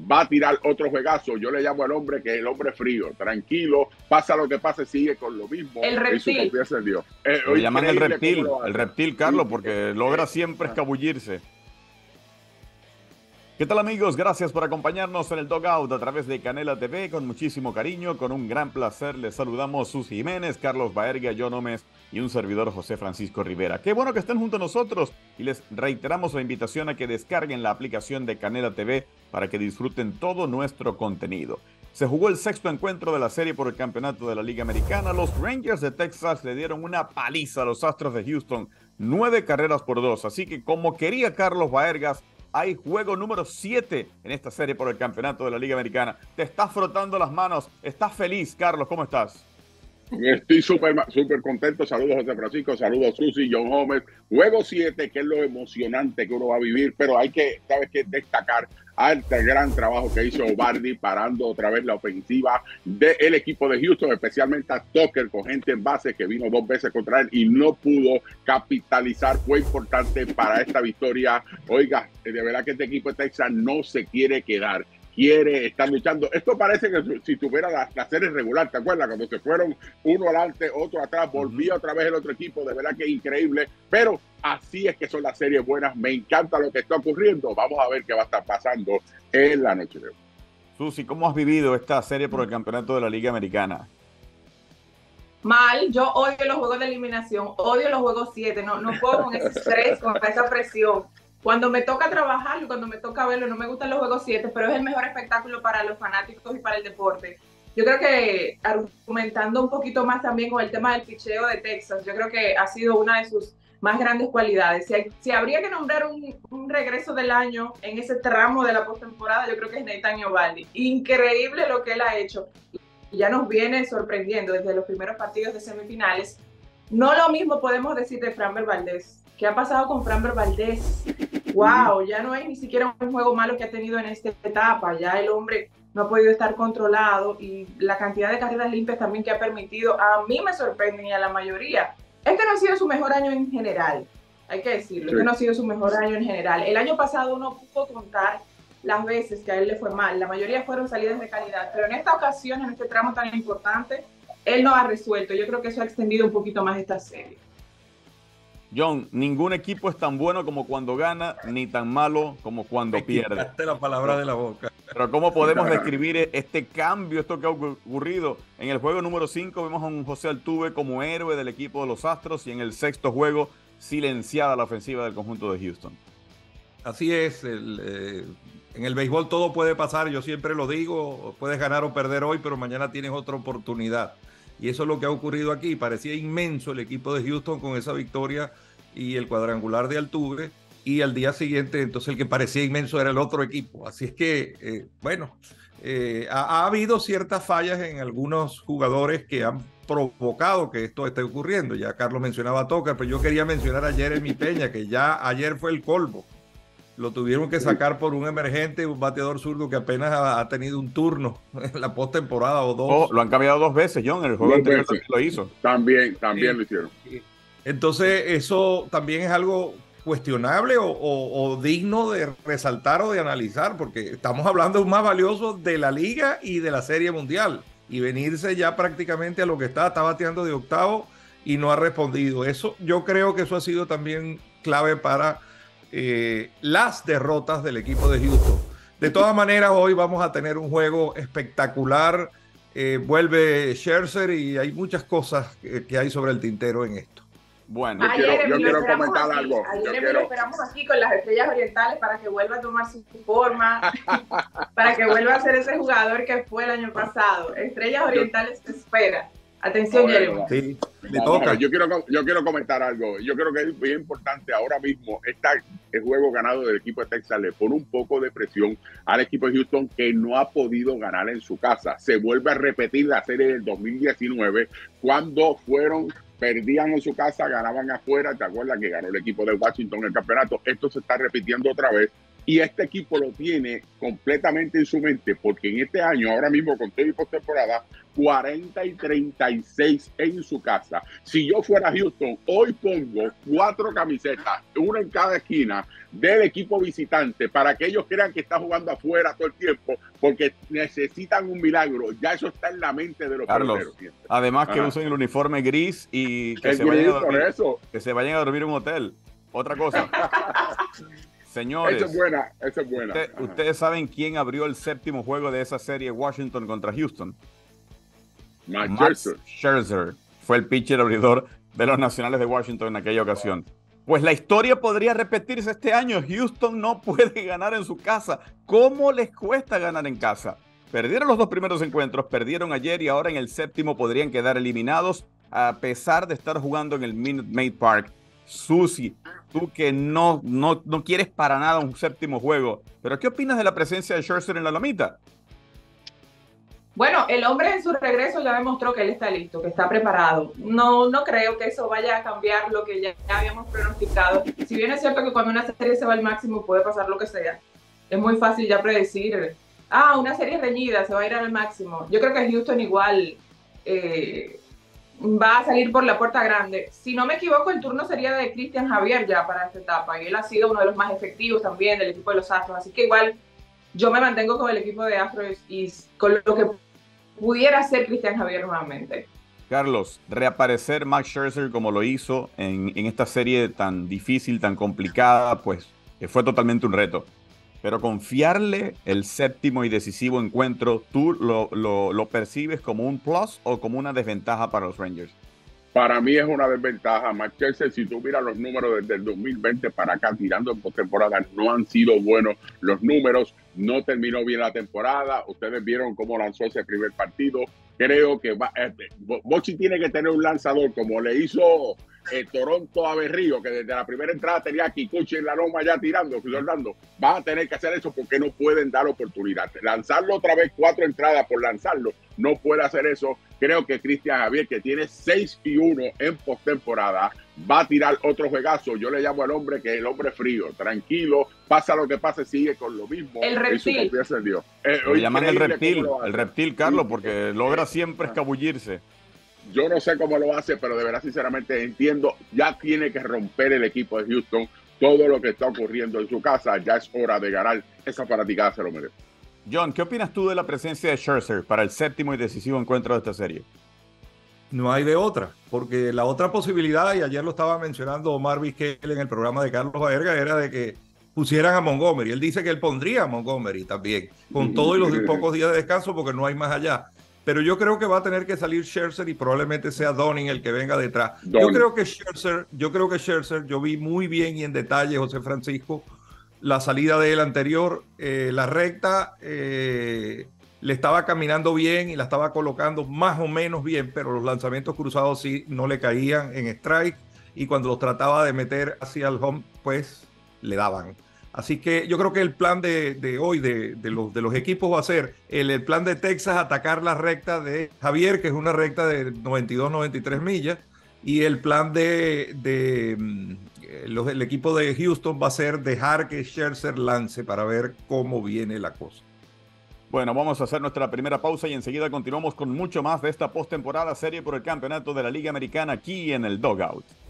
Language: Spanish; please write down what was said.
va a tirar otro juegazo. Yo le llamo al hombre que es el hombre frío, tranquilo, pasa lo que pase, sigue con lo mismo. El en su reptil. confianza en Dios. Lo llaman el reptil, Carlos, porque logra siempre escabullirse. ¿Qué tal, amigos? Gracias por acompañarnos en el Dugout a través de Canela TV. Con muchísimo cariño, con un gran placer, les saludamos Susi Jiménez, Carlos Baerga, John Gómez y un servidor José Francisco Rivera. Qué bueno que estén junto a nosotros y les reiteramos la invitación a que descarguen la aplicación de Canela TV para que disfruten todo nuestro contenido. Se jugó el sexto encuentro de la serie por el campeonato de la Liga Americana. Los Rangers de Texas le dieron una paliza a los Astros de Houston, 9-2. Así que, como quería Carlos Baergas, hay juego número 7 en esta serie por el campeonato de la Liga Americana. Te estás frotando las manos. ¿Estás feliz, Carlos? ¿Cómo estás? Estoy súper contento. Saludos, José Francisco. Saludos, Susi, John Gómez. Juego 7, que es lo emocionante que uno va a vivir, pero hay que, ¿sabes qué? Destacar al gran trabajo que hizo Bardi parando otra vez la ofensiva del equipo de Houston, especialmente a Tucker con gente en base que vino 2 veces contra él y no pudo capitalizar. Fue importante para esta victoria. Oiga, de verdad que este equipo de Texas no se quiere quedar. Quiere estar luchando. Esto parece que si tuviera la serie regular, ¿te acuerdas? Cuando se fueron uno adelante, otro atrás, volvía otra vez el otro equipo. De verdad que es increíble, pero así es que son las series buenas. Me encanta lo que está ocurriendo. Vamos a ver qué va a estar pasando en la noche de hoy. Susi, ¿cómo has vivido esta serie por el campeonato de la Liga Americana? Mal, yo odio los juegos de eliminación, odio los juegos 7, no puedo con ese estrés, con esa presión. Cuando me toca trabajarlo, cuando me toca verlo, no me gustan los juegos 7, pero es el mejor espectáculo para los fanáticos y para el deporte. Yo creo que, argumentando un poquito más también con el tema del picheo de Texas, yo creo que ha sido una de sus más grandes cualidades. Si habría que nombrar un regreso del año en ese tramo de la postemporada, yo creo que es Nathan Eovaldi. Increíble lo que él ha hecho. Y ya nos viene sorprendiendo desde los primeros partidos de semifinales. No lo mismo podemos decir de Framber Valdez. ¿Qué ha pasado con Framber Valdez? Wow, ya no hay ni siquiera un juego malo que ha tenido en esta etapa. Ya el hombre no ha podido estar controlado y la cantidad de carreras limpias también que ha permitido, a mí me sorprenden y a la mayoría. Este no ha sido su mejor año en general, hay que decirlo. Sí. Este no ha sido su mejor año en general. El año pasado uno pudo contar las veces que a él le fue mal. La mayoría fueron salidas de calidad, pero en esta ocasión, en este tramo tan importante, él no ha resuelto. Yo creo que eso ha extendido un poquito más esta serie. John, ningún equipo es tan bueno como cuando gana, ni tan malo como cuando pierde. Quitaste la palabra de la boca. Pero ¿cómo podemos describir este cambio, esto que ha ocurrido? En el juego número 5 vemos a un José Altuve como héroe del equipo de los Astros y en el sexto juego silenciada la ofensiva del conjunto de Houston. Así es, en el béisbol todo puede pasar, yo siempre lo digo, puedes ganar o perder hoy, pero mañana tienes otra oportunidad. Y eso es lo que ha ocurrido aquí. Parecía inmenso el equipo de Houston con esa victoria y el cuadrangular de Altuve, y al día siguiente entonces el que parecía inmenso era el otro equipo. Así es que, ha habido ciertas fallas en algunos jugadores que han provocado que esto esté ocurriendo. Ya Carlos mencionaba a Tucker, pero yo quería mencionar a Jeremy Peña, que ya ayer fue el colmo. Lo tuvieron que sacar por un emergente, un bateador zurdo que apenas ha tenido un turno en la postemporada o 2. Oh, lo han cambiado 2 veces, John. En el juego anterior también lo hizo. También lo hicieron. Entonces, eso también es algo cuestionable o digno de resaltar o de analizar, porque estamos hablando de un más valioso de la liga y de la Serie Mundial. Y venirse ya prácticamente a lo que está bateando de octavo y no ha respondido. Yo creo que eso ha sido también clave para las derrotas del equipo de Houston. De todas maneras, hoy vamos a tener un juego espectacular. Vuelve Scherzer y hay muchas cosas que hay sobre el tintero en esto. Bueno, yo quiero comentar algo. Lo esperamos aquí con las Estrellas Orientales para que vuelva a tomar su forma, para que vuelva a ser ese jugador que fue el año pasado. Estrellas Orientales te espera. Atención, Jeremy. Sí, le toca. Yo quiero comentar algo. Yo creo que es bien importante ahora mismo. El juego ganado del equipo de Texas le pone un poco de presión al equipo de Houston, que no ha podido ganar en su casa. Se vuelve a repetir la serie del 2019 cuando perdían en su casa, ganaban afuera. ¿Te acuerdas que ganó el equipo de Washington el campeonato? Esto se está repitiendo otra vez. Y este equipo lo tiene completamente en su mente, porque en este año, ahora mismo con todo y postemporada, 40 y 36 en su casa. Si yo fuera Houston, hoy pongo 4 camisetas, una en cada esquina del equipo visitante, para que ellos crean que está jugando afuera todo el tiempo, porque necesitan un milagro. Ya eso está en la mente de los peloteros. Además que usen el uniforme gris y que se vayan a dormir en un hotel. Otra cosa. Señores, esa es buena. ¿Ustedes saben quién abrió el séptimo juego de esa serie Washington contra Houston? Max Scherzer fue el pitcher abridor de los Nacionales de Washington en aquella ocasión. Pues la historia podría repetirse este año. Houston no puede ganar en su casa. ¿Cómo les cuesta ganar en casa? Perdieron los 2 primeros encuentros, perdieron ayer y ahora en el séptimo podrían quedar eliminados a pesar de estar jugando en el Minute Maid Park. Susi, tú que no quieres para nada un séptimo juego, ¿pero qué opinas de la presencia de Scherzer en la lomita? Bueno, el hombre en su regreso ya demostró que él está listo, que está preparado. No creo que eso vaya a cambiar lo que ya habíamos pronosticado. Si bien es cierto que cuando una serie se va al máximo puede pasar lo que sea, es muy fácil ya predecir, una serie reñida, se va a ir al máximo. Yo creo que Houston igual va a salir por la puerta grande. Si no me equivoco, el turno sería de Cristian Javier ya para esta etapa, y él ha sido uno de los más efectivos también del equipo de los Astros, así que igual yo me mantengo con el equipo de Astros y con lo que pudiera ser Cristian Javier nuevamente. Carlos, reaparecer Max Scherzer como lo hizo en esta serie tan difícil, tan complicada, pues fue totalmente un reto. Pero confiarle el séptimo y decisivo encuentro, ¿tú lo percibes como un plus o como una desventaja para los Rangers? Para mí es una desventaja. Max Scherzer, si tú miras los números desde el 2020 para acá, tirando en postemporada, no han sido buenos los números. No terminó bien la temporada. Ustedes vieron cómo lanzó ese primer partido. Creo que Bochy tiene que tener un lanzador como le hizo Toronto a Berrío, que desde la primera entrada tenía a Kikuchi en la loma ya tirando, Orlando. Va a tener que hacer eso porque no pueden dar oportunidad. Lanzarlo otra vez 4 entradas por lanzarlo, no puede hacer eso. Creo que Cristian Javier, que tiene 6-1 en postemporada, va a tirar otro juegazo. Yo le llamo al hombre que es el hombre frío, tranquilo, pasa lo que pase, sigue con lo mismo. El reptil. En Dios. Lo llaman el reptil, Carlos, porque logra siempre escabullirse. Yo no sé cómo lo hace, pero de verdad, sinceramente, entiendo, ya tiene que romper el equipo de Houston. Todo lo que está ocurriendo en su casa, ya es hora de ganar. Esa fanaticada se lo merece. John, ¿qué opinas tú de la presencia de Scherzer para el séptimo y decisivo encuentro de esta serie? No hay de otra, porque la otra posibilidad, y ayer lo estaba mencionando Omar Vizquel en el programa de Carlos Baerga, era de que pusieran a Montgomery. Él dice que él pondría a Montgomery también, con todos los pocos días de descanso, porque no hay más allá. Pero yo creo que va a tener que salir Scherzer y probablemente sea Dunning el que venga detrás. Yo creo que Scherzer, yo vi muy bien y en detalle, José Francisco, la salida de él anterior, la recta le estaba caminando bien y la estaba colocando más o menos bien, pero los lanzamientos cruzados sí no le caían en strike, y cuando los trataba de meter hacia el home, pues le daban. Así que yo creo que el plan de hoy de los equipos va a ser el plan de Texas, atacar la recta de Javier, que es una recta de 92-93 millas, y el plan el equipo de Houston va a ser dejar que Scherzer lance para ver cómo viene la cosa. Bueno, vamos a hacer nuestra primera pausa y enseguida continuamos con mucho más de esta postemporada serie por el campeonato de la Liga Americana aquí en el Dugout.